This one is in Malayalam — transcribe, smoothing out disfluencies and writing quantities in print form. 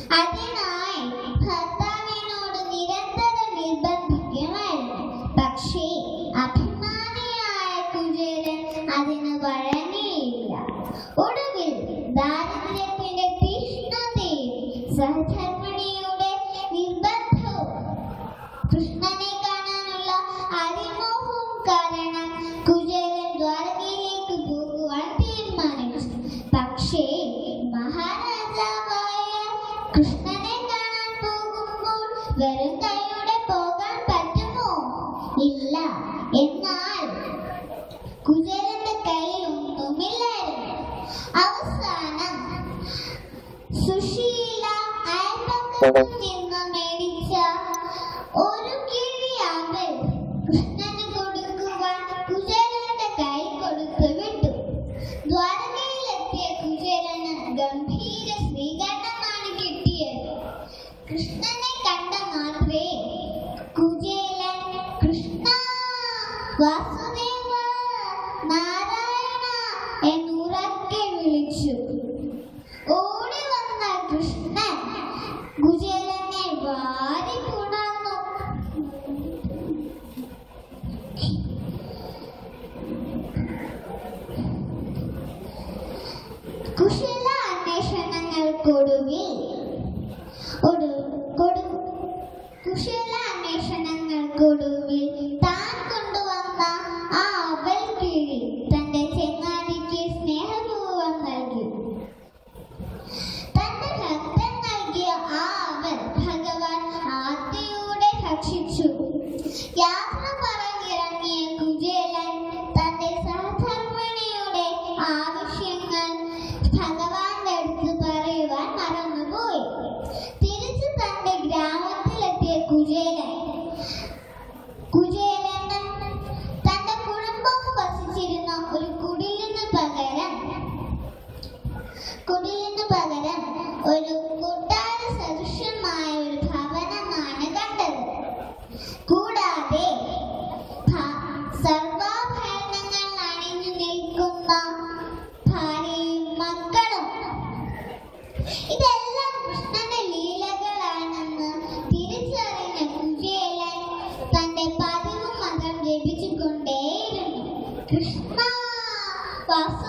അതിനായി ഭർത്താവിനോട് നിരന്തരം നിർബന്ധിക്കുമായിരുന്നു. പക്ഷേ അഭിമാനിയായ കുചേലൻ അതിന് വഴങ്ങിയില്ല. ഒടുവിൽ ദാരിദ്ര്യത്തിന്റെ തീഷ്ണതയും സഹധർമ്മിണിയുടെ നിർബന്ധവും കൃഷ്ണനെ കാണാനുള്ള അതിമോഹവും കാരണം കുചേലൻ ദ്വാരകയിലേക്ക് പോകുവാൻ തീരുമാനിച്ചു. പക്ഷേ മഹാരാജാവായ കൃഷ്ണനെ കാണാൻ പോകുമ്പോൾ വെറും കൈയോടെ പോകാൻ പറ്റുമോ? ഇല്ല. എന്നാൽ കുചേലന്റെ കയ്യിൽ ഒന്നുമില്ലായിരുന്നു. അവസാനം സുശീല അയൽപക്കത്തിൽ നിന്ന് മേടിച്ച ഒരു കിഴിയാമ്പൽ കൃഷ്ണന് കൊടുക്കുവാൻ കുചേലന്റെ കൈ കൊടുത്തു വിട്ടു. ദ്വാരകയിലെത്തിയ കുചേലന് ഗംഭീര സ്വീകരണമാണ് കിട്ടിയത്. കൃഷ്ണനെ കണ്ട മാത്രമേ കുചേലൻ കൃഷ്ണ, വാസുദേവ, നാരായണ എന്നുറക്കെ വിളിച്ചു. ഓടി വന്ന കൃഷ്ണൻ കുചേലനെ വാരി പുണർന്നു. കുശല അന്വേഷണങ്ങൾക്കൊടുവിൽ താൻ കൊണ്ടുവന്ന ആ അവൽ കിഴി തന്റെ ചെങ്ങാതിക്ക് സ്നേഹപൂർവ്വം നൽകി. തന്റെ ഭക്തൻ നൽകിയ ആ അവൽ ഭഗവാൻ ആർത്തിയോടെ ഭക്ഷിച്ചു. യാത്ര പറഞ്ഞിറങ്ങിയ കുചേലൻ തന്റെ സഹധർമ്മിണിയുടെ ആവശ്യങ്ങൾ ഭഗവാന്റെ അടുത്ത് പറയുവാൻ മറന്നുപോയി. തിരിച്ചു തന്റെ ഗ്രാമത്തിലെത്തിയ കുചേലൻ തന്റെ കുടുംബം വസിച്ചിരുന്ന ഒരു കുടിലിന് പകരം ഒരു കൊട്ടാര സദൃശമായ ഒരു ഭവനമാണ് കണ്ടത്. കൂടാതെ സർവാഭരണങ്ങൾ അണിഞ്ഞു നിൽക്കുന്ന ഭാര്യയും മക്കളും. ഇതെല്ലാം കൃഷ്ണന്റെ ലീലകളാണെന്ന് തിരിച്ചറിഞ്ഞ കുചേലൻ തന്റെ പതിവ് മന്ത്രം ജപിച്ചുകൊണ്ടേയിരുന്നു. കൃഷ്ണ, വാസുദേവ,